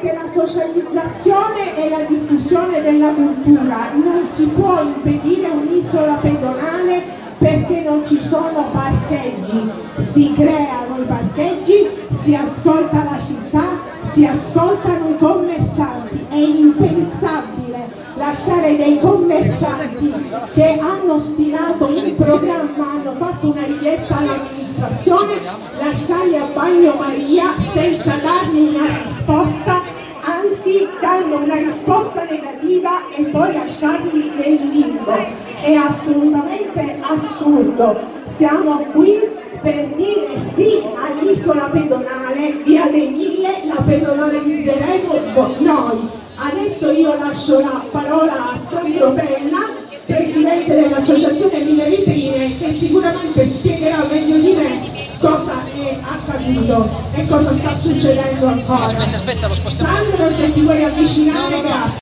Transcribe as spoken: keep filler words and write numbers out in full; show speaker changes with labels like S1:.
S1: che la socializzazione e la diffusione della cultura non si può impedire un'isola pedonale perché non ci sono parcheggi. Si creano i parcheggi, si ascolta la città, si ascoltano i commercianti. È impensabile lasciare dei commercianti che hanno stilato un programma, hanno fatto una richiesta all'amministrazione, lasciarli a bagnomaria senza dargli una risposta, anzi danno una risposta negativa e poi lasciarli nel limbo. È assolutamente assurdo. Siamo qui per dire sì all'isola pedonale, via dei Mille, la pedonale di Zeremo, noi. Adesso io lascio la parola a Sandro Penna, presidente dell'associazione Mille Vetrine, che sicuramente spiegherà meglio di me cosa è accaduto e cosa sta succedendo ancora.
S2: Aspetta, aspetta, lo spostiamo.
S1: Sandro, se ti vuoi avvicinare,
S2: no, no, no.
S1: grazie.